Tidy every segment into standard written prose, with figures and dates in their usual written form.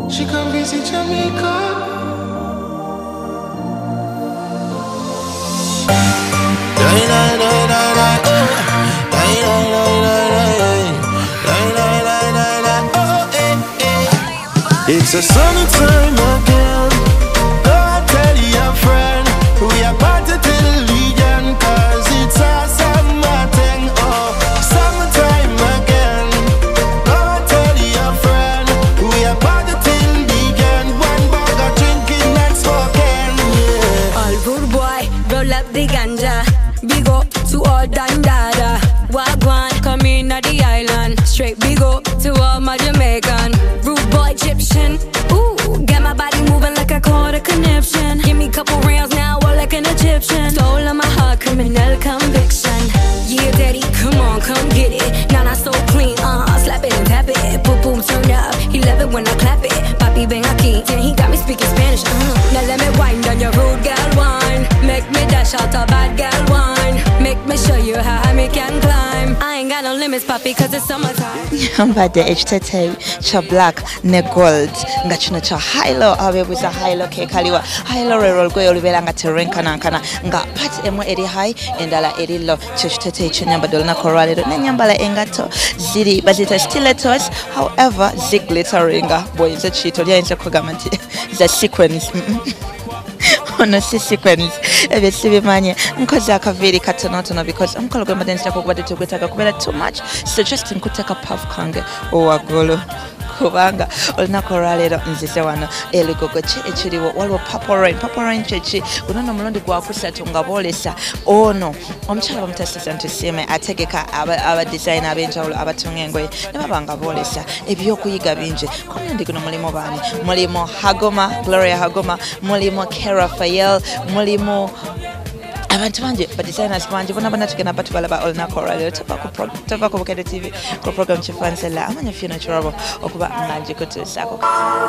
She come visit Jamaica. It's a summertime again. Go and tell your friend we are party till the legion, cause it's a summer thing. Oh, summertime again. Go and tell your friend we are party till the legion. One bag of drinking and smoking. Yeah. All rude boy, roll up the ganja. Big up to all Dandada. Wagwan, come in at the island. Straight big up to all my Jamaican. Rude boy Egyptian. Ooh, get my body moving like I caught a conniption. Give me couple rounds now, all like an Egyptian. Stole on my heart, criminal conviction. Yeah, daddy, come on, come get it. Now not so clean, slap it and tap it. Boom, boom, turn up. He love it when I clap it. Papi ven aquí, yeah, he got me speaking Spanish. Now let me wind on your rude girl wine. Make me dash out a bad girl wine. Make me show you how I can climb. I ain't got no limits, papi, cause it's summertime. Mbadde ekitete kya black ne gold nga kino kya hilo abeebuuza hilo kekaliwa hilo lwe olugoye olubeera nga terenkanankana nga part emu eri high endala eri low kyo kitete ekyenyambadde olunaku olwaleero nenyambala engatto ziri baziyita stilettos however ziglitteringa bw'oyinza kiyita oli ayinza kugamba nti za sequence ono si sequence ebyo sibimanye nkoze akaviiri katonotono because omukolo gwe mbadde nzirako okubadde tegwetaaga kubeera too much suggesting kuteeka puff kange owaggulu kubanga olunaku olwaleero nzize wano ebigogo ki ekiriwo waliwo purple rain kyeki guno nno omulundi gwakusatu nga boolesa ono omukyala bamutasiza nti siime ategeka abadizayina ab'enjawulo abatunga engoye ne baba nga boolesa ebyokuyiga bingi ku mulundi guno mulimu baani mulimu Hagoma Gloria Hagoma mulimu Kera Fayel mulimu abantu bangi badesigners bangi bona tugenda batubalaba olunaku olwaleero tova ku Bukedde TV ku program kifansela amanya Fiona Kirabo okuba nga ngikutuusaako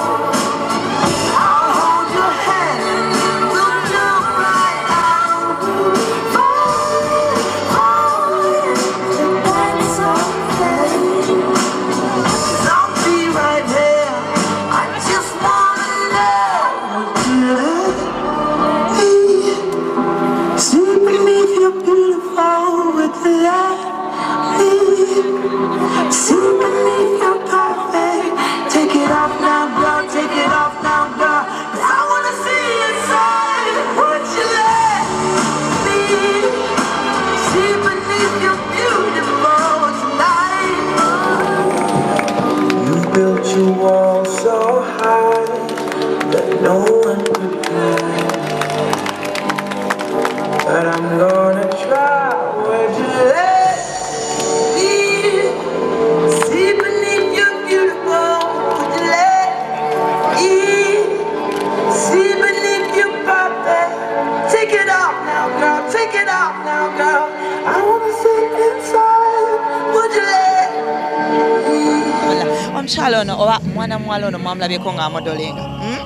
omukyala ono oba mwana muwala ono mwamulabyeko nga amodolinga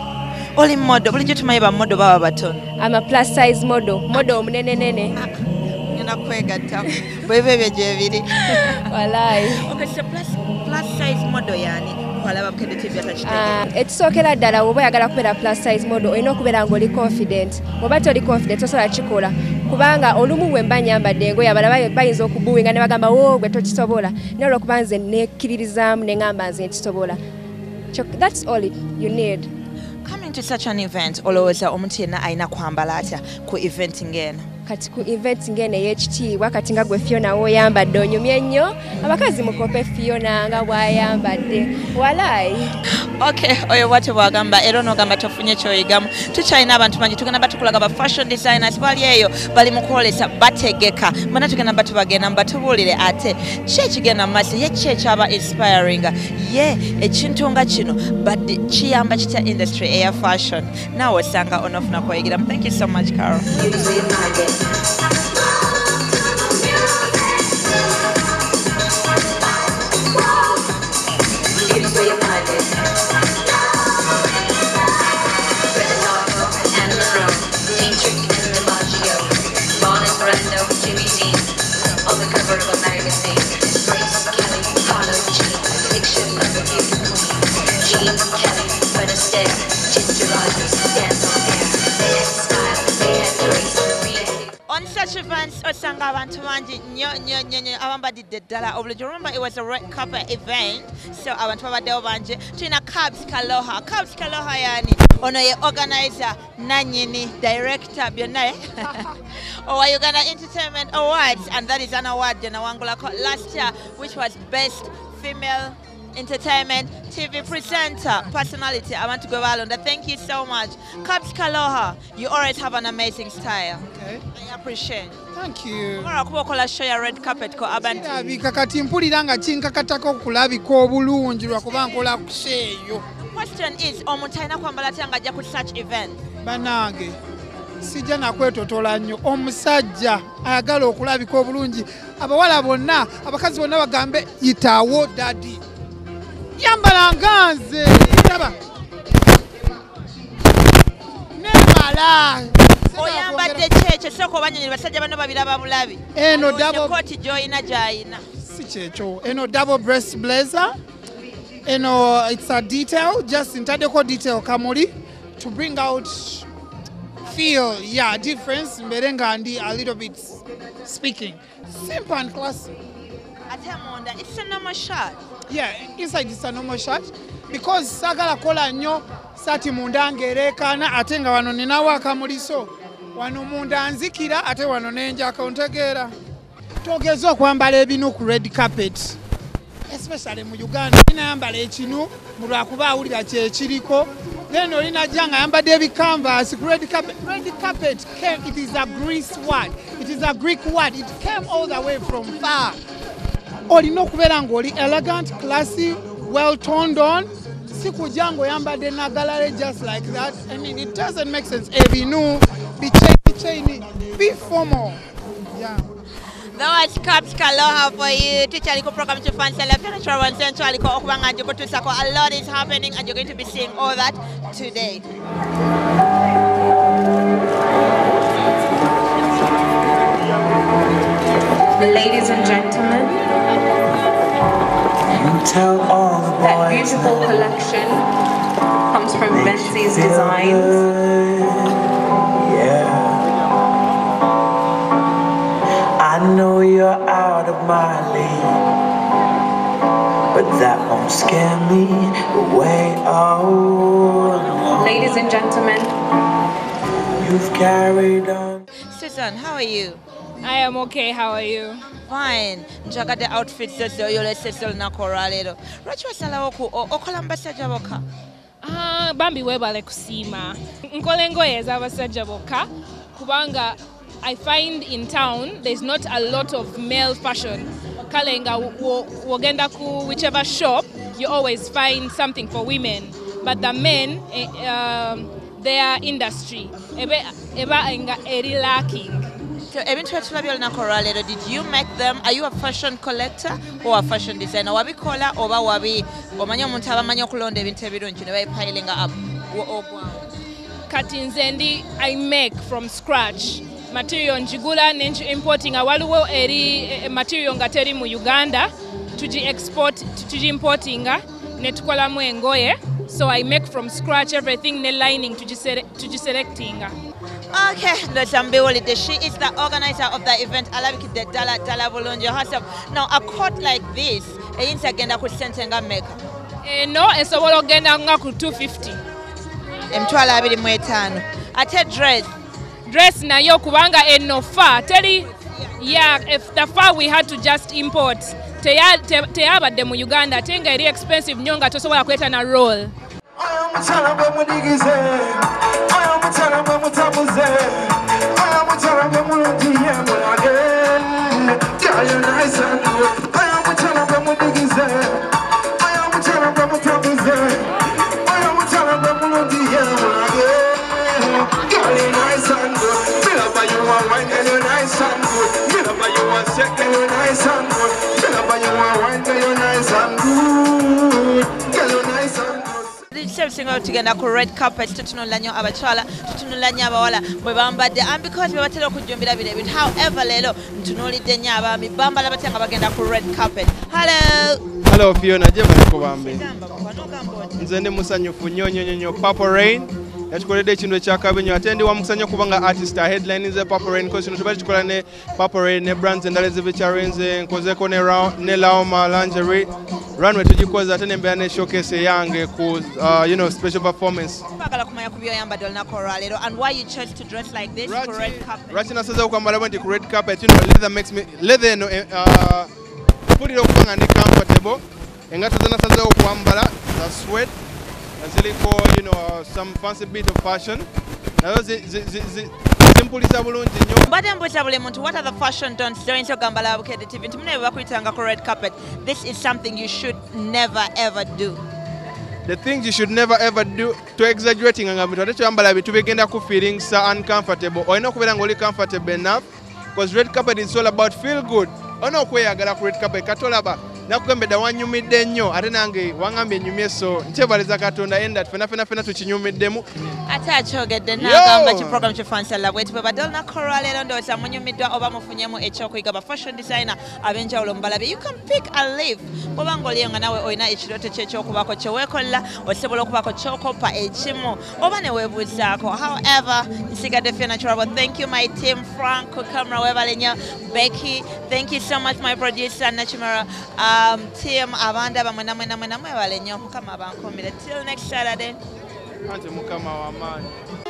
oli modo bulijjo tumanyi bamodo baba batono I'm a plus size model omunenenene ngenda kwegatta bwebyo ebyo gyebiri walayi okay so plus size model yani kwalaba Bukedde TV atakitegeera ekisookera ddala oba oyagala kubeera plus size model olina okubeera ng'oli confident oba toli confident osobola kikola kubanga olumu bwe mba nyambadde engoye abalala bayinza okubuwinga ne bagamba wo gwe tokisobola naye olwokuba nze nekkiririzaamu ne ngamba nze nkisobola that's all you need. Coming to such an event olowooza omuntu yenna alina kwambala atya ku event ng'eno kati ku event ng'eno ey'ekitiibwa kati nga gwe Fiona w'oyambadde onyumye nnyo abakazi mukope Fiona nga bw'ayambadde walaayi okay oyo bwate bwagamba era onogamba tofunye kyoyigamu tukyalina abantu bangi tugenda batukulaga ba fashion designers bali eyo bali mu kwolesa bategeka bana tugenda batubagenda batubuulire ate ki ekigenda mu maaso ye ki ekyaba inspiring ye ekintu nga kino badde kiyamba kitya industry eya fashion naawe osanga onofuna kweyigiramu. Thank you so much Carol. Kelly, Carlo G, picture of a beautiful queen. Jean Kelly, but tusanga abantu bangi nnyo abambadde ddala obulungi. Remember it was a red carpet event, so abantu babaddewo bangi. Tulina Kabs Kaloha. Kabs Kaloha yani ono ye organizer nanyini director byonna owa Uganda Entertainment Awards, and that is an award jenawangulako last year, which was best female entertainment TV presenter personality. I want to go Valonda. Thank you so much. Kabs Kaloha, you always have an amazing style. Okay. I appreciate. Thank you. Kubakola show ya red carpet ko abantu. Abika kati mpulira nga kinkakatako kulabika obulungi lwakuba nkola kuseeyo. Question is, omutaina kwambala tanga ajja ku such event. Banange sijja nakwetotola nnyo omusajja ayagala okulabika obulungi. Abawala bonna abakazi bonna bagambe yitaawo dadi. Yambala nganze ndaba nemala oyambadde kyekyo soko banyonyi basajja bano babiraba bulabi eno double koti joyina jayina si kyekyo eno double breast blazer eno it's a detail just ntaddeko detail kamuli to bring out feel difference mbere nga ndi a little bit speaking simple and classy. Atemunda, it's a normal shirt. Yeah, inside it's a normal shirt because sagala kola nnyo sati munda ngerekana ate nga wano ninawo akamuliso wano munda nzikira ate wano nenja akontegeera. Togeza okwambala ebinu ku red carpet especially mu Uganda ninayambala ekinu mu lwakuba awulira kyekiriko then olinajja nga yambadde ebicanvas ku red carpet. Red carpet came, it is a Greek word, it is a Greek word, it came all the way from far. Olina okubeera ng'oli elegant, classy, well toned on. Si kujja ng'oyambadde nagalale just like that. I mean, it doesn't make sense. Ebinu, bichaini, be formal. Yeah. That was Kabs Kaloha for you. Teacher Aliko program to fan select Travel Central Aliko Okubanga and Jogo Tusako. A lot is happening and you're going to be seeing all that today. Ladies and gentlemen, Tell all the that boys beautiful collection comes from Bentsy's Designs. Yeah. I know you're out of my league, but that won't scare me away. Oh, Ladies and gentlemen, you've carried on. Susan, how are you? I am okay, how are you? Fine. Njagadde outfits zozo yolesese olunaku leero. Lwaki wasalawo okola mbasajja bokka? Bambi webale kusiima. Nkola engoye ez'abasajja bokka kubanga I find in town there's not a lot of male fashion. Kale nga wogenda ku whichever shop, you always find something for women. But the men, their industry, eba nga eri lacking. So, did you make them? Are you a fashion collector or a fashion designer? Wabi kola oba wabi omanyo omuntu abamanyi okulonda ebintu ebirungi ne bayipilinga up. Kati nze ndi I make from scratch. Material njigula nenji importing waliwo eri material nga teri mu Uganda tuji importinga ne tukolamu engoye. So I make from scratch everything, ne lining tuji selectinga. Okay, Ndotambiwolide, she is the organizer of the event. Alabikide Dala Bolonjo herself. Now, a coat like this, eyinza agenda ku sente nga meka? No, esobola ogenda nga ku 250. Emitwalo 25. Ate dress nayo kubanga eno fa teri, yeah, if the far we had to just import. Teyabadde mu Uganda ate nga eri expensive nnyo nga tosobola kweta na roll. tugenda ku red carpet tutunula nnyo abakyala tutunula nnyo abawala bwe bambadde and because bwe batera okujjumbira bino ebintu. However leero ntunuulidde nnyo abaami bambala batya nga bagenda ku red carpet. Hello Fiona, je bali kubambe nze ndi musanyufu nnyo Purple Rain yatukoledde ekintu ekyakabenyo ate ndi wamukusanya kubanga artist headline ze Purple Rain cause kino tuba tukola ne Purple Rain ne brands endala ezibikyarenze nkozeko ne Laoma lingerie runway tugikoza ate nembeera ne showcase yange ku special performance. Bagala kumanya ku byoyambadde olunaku olwaleero and why you chose to dress like this for red carpet. Lwaki nasazeewo kwambala nti ku red carpet leather makes me leather eno mpulira okubanga ndi comfortable engato ze nasazeewo kwambala za sweat ziliko some fancy bit of fashion nazo zimpulisa bulungi nnyo. Mbadde mbuuza buli muntu what are the fashion don'ts doyinza okugambala Bukedde TV nti munaye bakuyitanga ku red carpet this is something you should never ever do. The things you should never ever do to exaggerating nga bintu ate kyambala bitu bigenda ku feeling so uncomfortable olina okubeera ng'oli comfortable enough because red carpet is all about feel good. Olina okweyagala ku red carpet katolaba nakugambedde wanyumidde nnyo ate nange wangambye nyumye so nkyebaliza Katonda enda fena tukinyumiddemu. Ate akyogedde n'agamba ki program kifansala bweti bwe badde olunaku olwaleero ndowooza munyumiddwa oba mufunyemu ekyokuyiga ba fashion designer ab'enjawulo mubalabye you can pick and leave bw'oba ng'oliyo nga nawe olina ekirooto ky'ekyokubaako kye weekola osobola okubaako ky'okoppa ekimu oba ne weebuuzaako. However nsigadde ffena trouble. Thank you my team Frank ku camera weebale nnyo Becky thank you so much my producer Nachimara team abanda bamwe namwe mwebale nnyo mukama abankumire till next Saturday. Ante mukama w'amaanyi.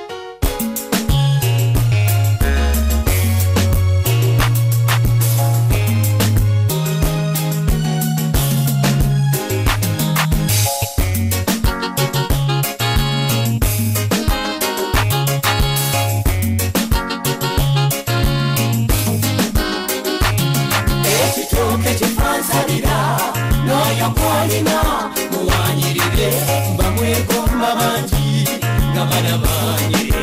Ekitooke kifansalira n'oyo gw'olina muwanyirire mba mwegomba bangi nga bana banyi